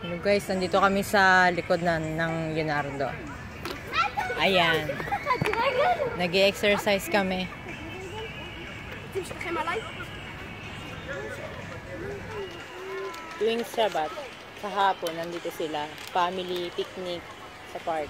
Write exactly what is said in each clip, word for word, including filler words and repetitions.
Hello guys, nandito kami sa likod na, ng Leonardo. Ayan. Nag-i-exercise kami. Tuwing Sabat, sa hapon, nandito sila. Family picnic sa park.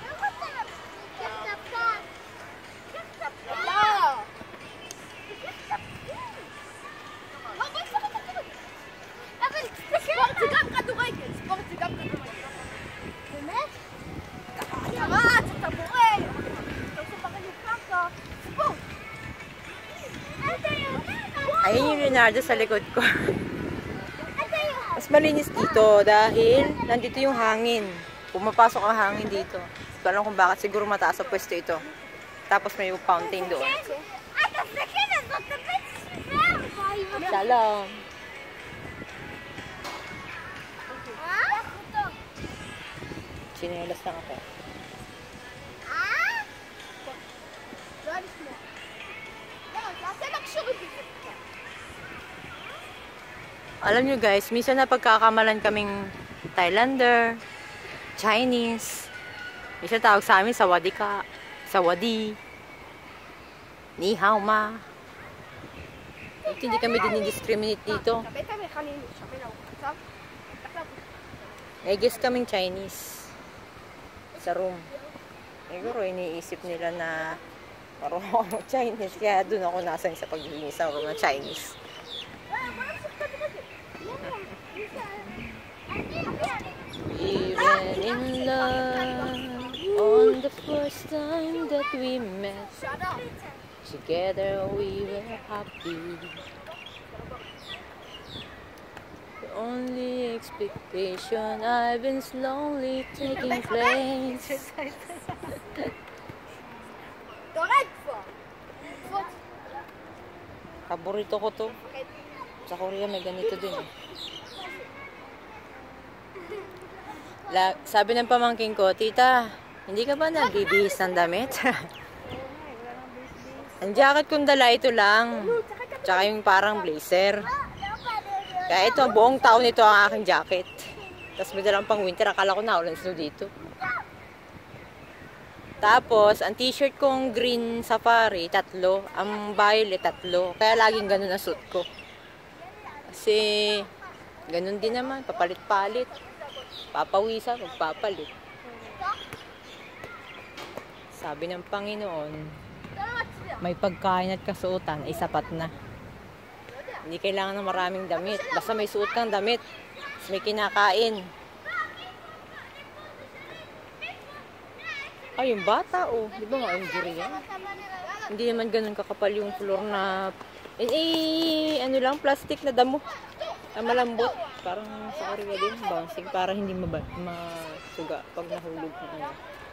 Ayun yung Leonardo sa likod ko. Mas malinis dito dahil nandito yung hangin. Pumapasok ang hangin dito. Hindi ko alam kung bakit. Siguro mataas sa pwesto ito. Tapos may fountain doon. Shalom. Sinelas lang ako. Alam nyo guys, minsan na pagkakamalan kaming Thailander, Chinese. Minsan tawag sa amin Sawadi ka, Sawadi, Ni Hao Ma. Ito, hindi kami dinidiscriminate dito. I guess kaming Chinese sa room. Siguro iniisip nila na parang ako Chinese, kaya doon ako nasan sa paglinis sa room ng Chinese. We went in love on the first time that we met. Together we were happy. The only expectation I've been slowly taking place. Paborito ko to. Sa Korea may ganito din eh. La, sabi ng pamangking ko, tita, hindi ka ba nagbibihis ng damit? Ang jacket kong dala ito lang. Tsaka yung parang blazer. Kaya ito, buong taon ito ang aking jacket. Tapos may dalang pang winter, akala ko naulan snow dito. Tapos, ang t-shirt kong green safari, tatlo. Ang violet, tatlo. Kaya laging ganun ang suit ko. Kasi, ganun din naman, papalit-palit. Papawisa, magpapalit. Sabi ng Panginoon, may pagkain at kasuotan ay sapat na. Hindi kailangan ng maraming damit. Basta may suot kang damit. May kinakain. Ay, yung bata, oh. Di ba nga, yung yan? Hindi naman ganun kakapal yung floor na... Eh, eh, ano lang, plastic na damo. Na malambot. Parang sa Korea din, bouncing. Para hindi masuga pag nahulog na ano.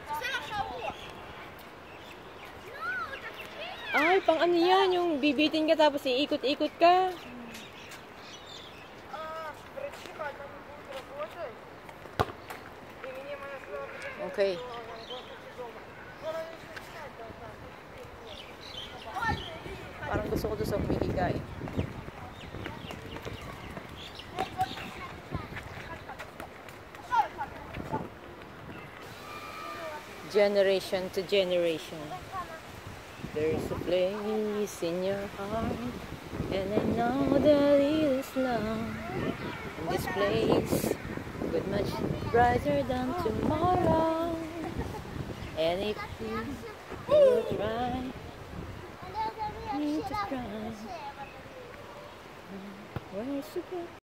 Ay, pang ano yan, yung bibitin ka tapos iikot-ikot ka. Okay. Parang gusto ko doon sa umihiga eh. Generation to generation. There's a place in your heart, and I know that it is love. And this place, but much brighter than tomorrow. And if you will try, need to try. Where's the